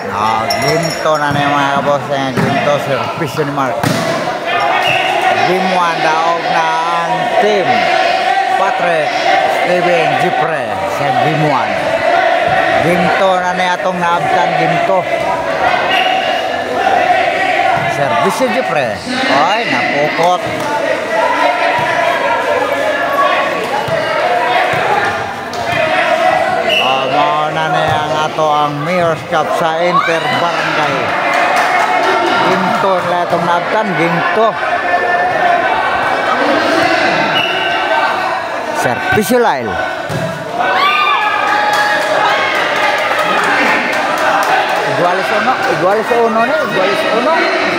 Ginto na mga kaboseng, Ginto service ni Mark. Game 1 daog na ang team Patrick Steven Jipre sa game 1. Ginto na atong naabtan Ginto. Service ni Jipre. Ay, napukot. Ato ang Mayor's Cup sa Inter Barangay. Ginto na itong nabtan, Ginto. Servisyo Lyle. Igualis uno ni, igualis uno.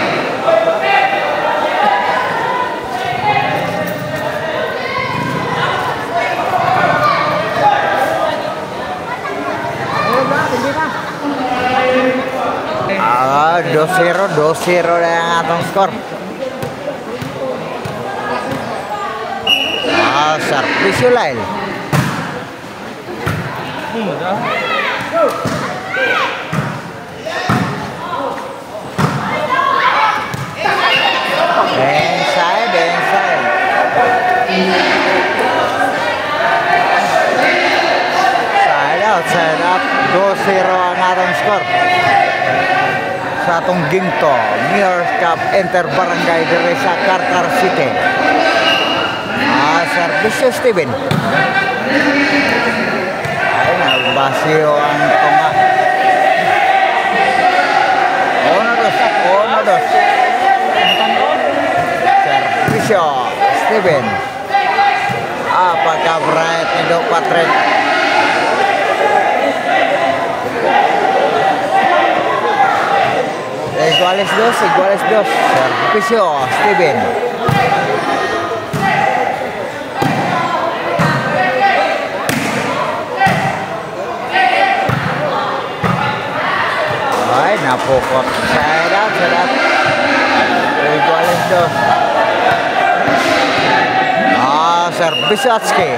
Ah, 2-0 na ang atong skor. Servisyo Lyle. Inside. Side out. 2-0 ang atong skor. Sa atong Ginto, Mayor's Cup Inter Barangay dire sa Carcar City. Servisyo Steven. Ay, nagbasiyo ang tunga. 1-2. Servisyo Steven. Pagka-bright ni Dok Patrick. Iguales dos. Servisyo Steven. Ay, napukot. Side out. Iguales dos. Servisyo Atski.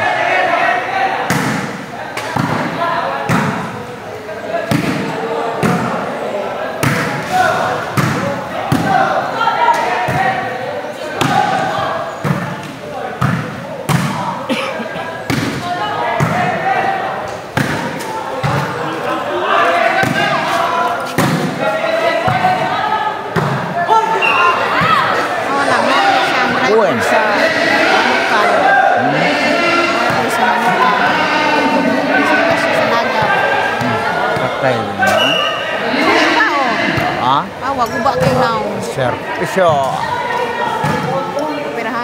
Gubak kayo now. Servisyo. Perahan.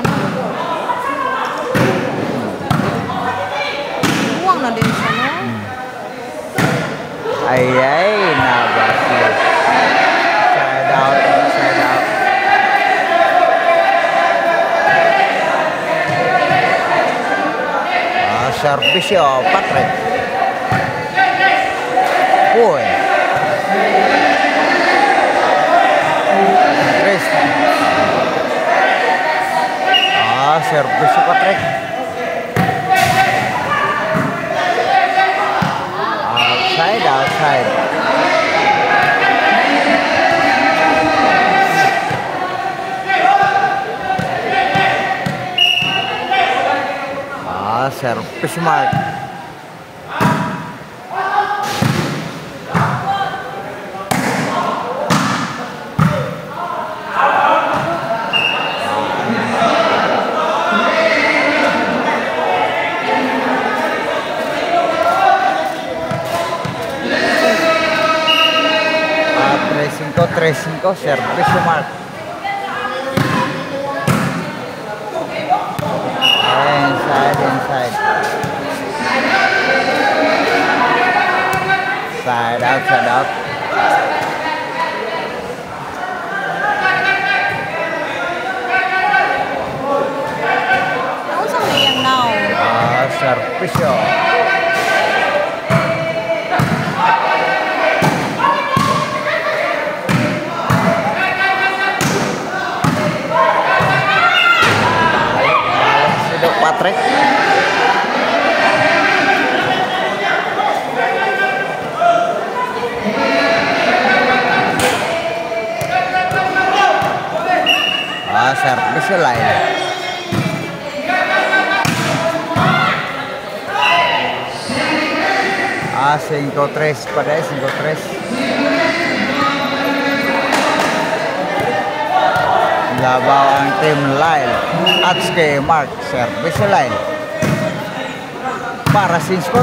Uang na din siya, no? Ay, nabasi. Side out. Servisyo Patrick. Uy. Servisyo Patrick. Outside. Servisyo Mark. Servisyo Mark. Inside. Side out. Ano sa mayang now? Servisyo. Patrick. Service lain. Ah, 5-3 pada 5-3. Labaw ang team Lyle at kay Mark. Service lain. Para Sinskor.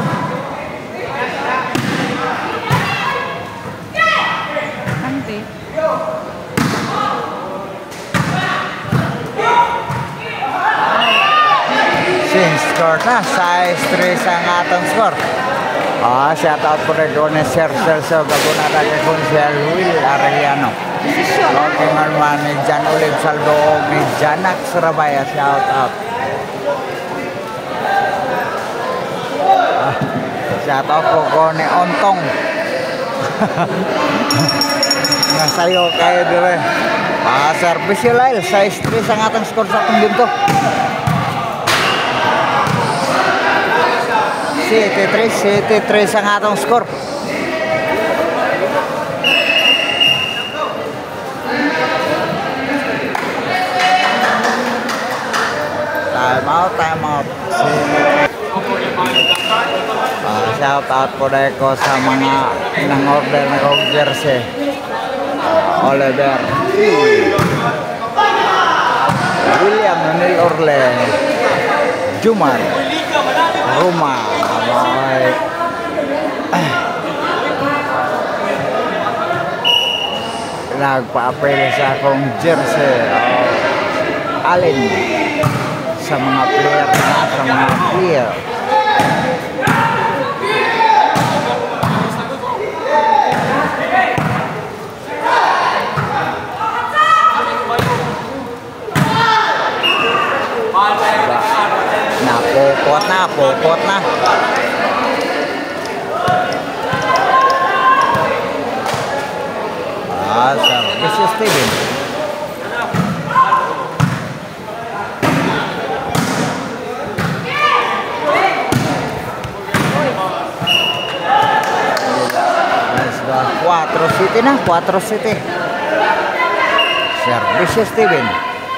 Ante. Sinskor na. Size 3 ang atong score. Shout out po na doon na Sir Celso Gabonada kay Consiel Will Arellano. Lokingan man ni Jan Olive Saldo ni Janak Surabaya. Shout out. Shout out po ko ni Ontong. Nasayo kayo dire. Service lail. Size 3 ang atong score sa atong dito. City 3 ang atong score. Time out. Shout out po dahil ko sa mga nang-order na kong jersey. Oliver William Nunil Orle Jumar Roma nagpa-apel sa akong jersey alin sa mga player pokot na. Service Steven. Let's go. 4 City na. 4 City. Service Steven.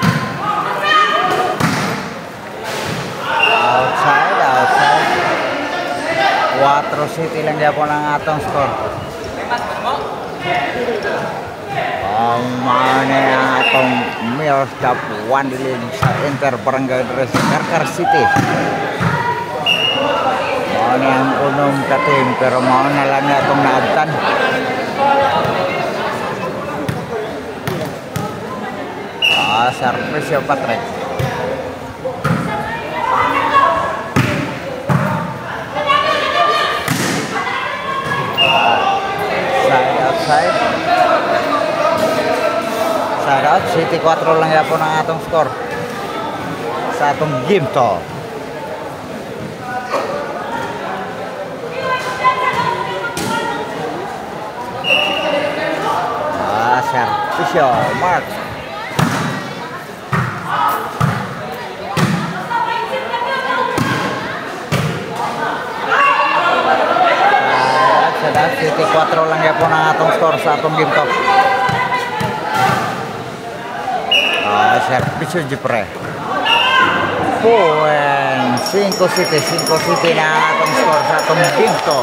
Outside. 4 City lang po ng atong score. Mana ang atong Mayor's Cup 1 League sa Inter Barangay Dress Karkar City. Mana ang unong ka-team pero mao na lang atong naabtan. Service yung Patrick. Side out. City 4 lang po ng atong score sa atong game to. Servisyo Mark. City 4 lang po ng atong score sa atong game to. Servicio Jepre. 5 City na atong score sa atong game to.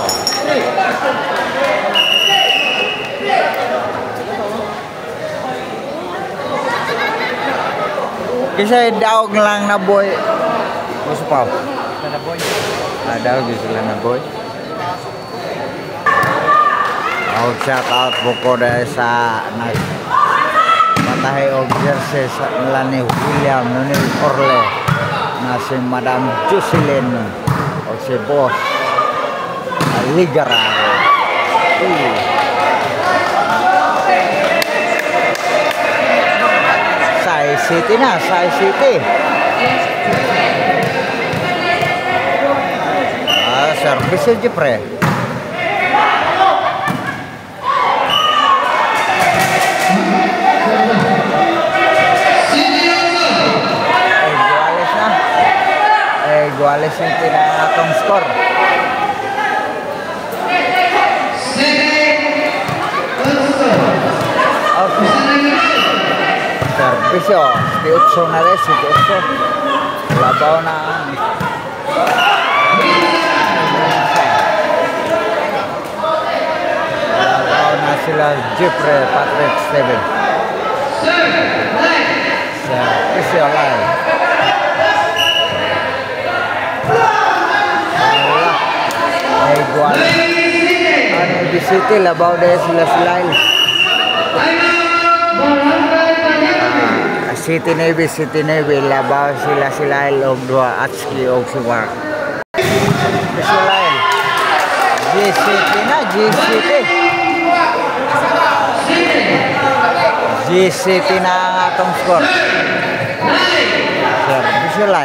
Kasi daog lang na boy. Gusto pa. Na boy. Daog sila na boy. Shout out po ko dahil sa nagpatahay og jersey sa nila ni William Nunil Orle na si Madam Jocelyn o si Boss Ligara. Sai City na, Sai City. Service Jepre. Iguales yung tinatong score. Okay. Servicio di Utso na rin, si Utso. Labaw na. Labaw na sila Jeffrey Patrick Steven. Servicio live. Igual. Ano di City, labaw dahil sila. City Navy, labaw sila og dua Atski og si Mark. Sila G-City na ang atong score. Sila.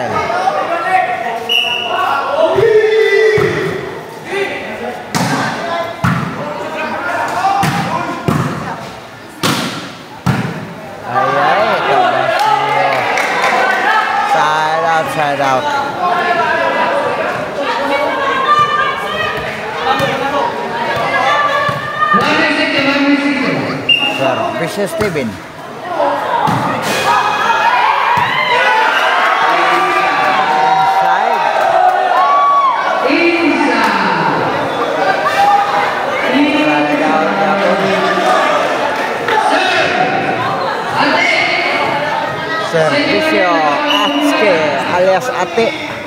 Side out. Servicio Steven. Servicio Atske alias Ate.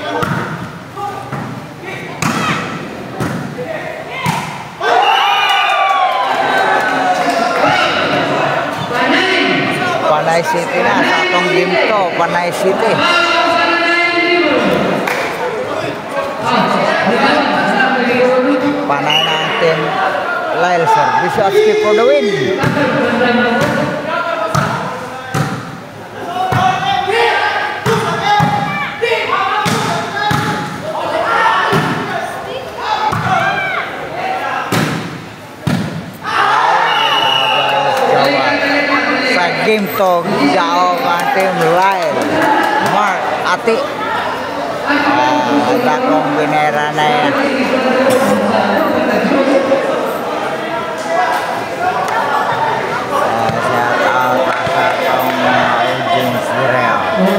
Panay City na sa atong game to, Panay City. Panay na ang team Lyle. Servicio Atske for the win. Game to jauh ang team Lyle Mark Ati ada kombinera na yan. Shout out sa atong audience direo.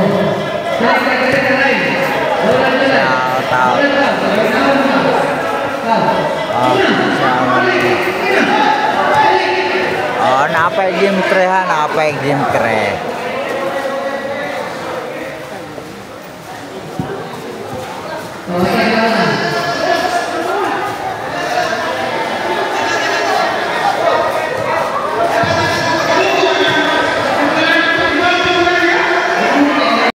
Shout out napay game 3 ha, napay game 3.